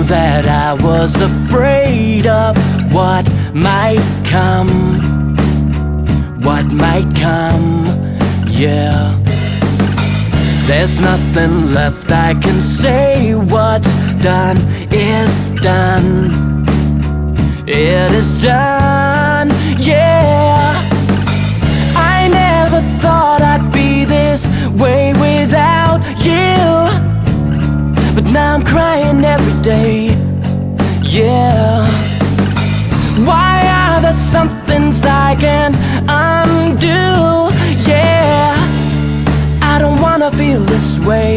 that I was afraid of what might come, yeah. There's nothing left I can say. What's done is done. It is done, yeah. I never thought I'd be this way without you, but now I'm crying every day, yeah. Why are there some things I can't undo, yeah. I don't wanna feel this way.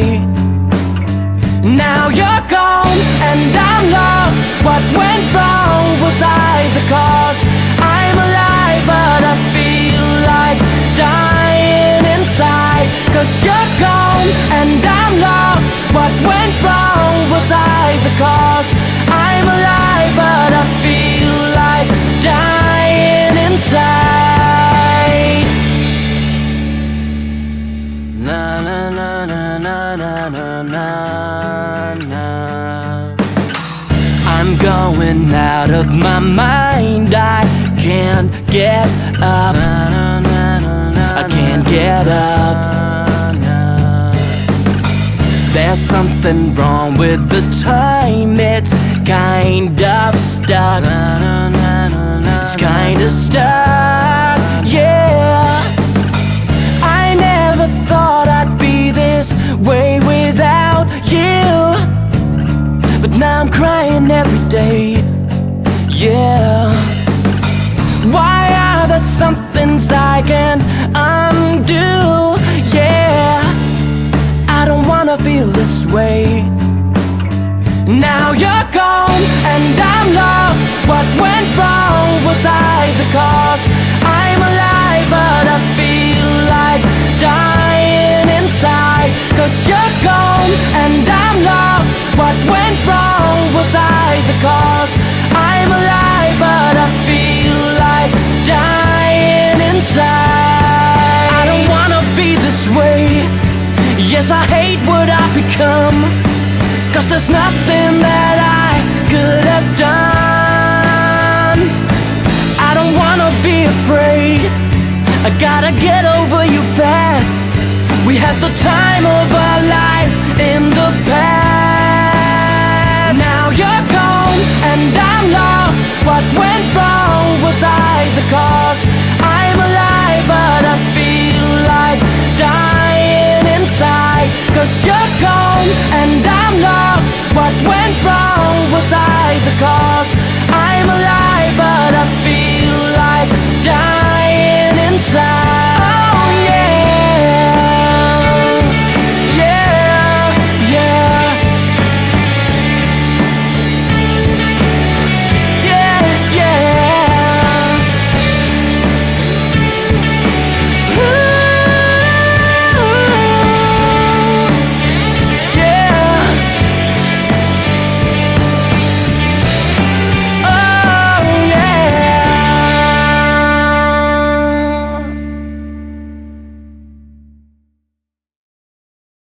Now you're gone and I'm lost. What went wrong? Was I the cause? I'm alive but I feel like dying inside. 'Cause you're gone and I'm lost. What went wrong? Was I the cause? I'm alive but I feel like dying inside. Na na na na na na na na na. I'm going out of my mind. I can't get up. I can't get up. There's something wrong with the time. It's kind of stuck. It's kind of stuck, yeah. I never thought I'd be this way without you, but now I'm crying every day, yeah. Why are there some things I can't undo, yeah. I don't wanna feel this way. Now you're gone and I'm lost. What went wrong? Was I the cause? I'm alive but I feel like dying inside. 'Cause you're gone and I'm lost. What went wrong? Was I the cause? I'm alive but I feel like dying inside. I don't wanna be this way. Yes, I hate what I've become. 'Cause there's nothing that I could have done. I don't wanna be afraid. I gotta get over you fast. We had the time of our life in the past. Now you're gone and I'm lost. What went wrong? Was I the cause? I'm alive but I feel like dying inside. 'Cause you're gone and I'm lost. What went wrong? Was I the cause?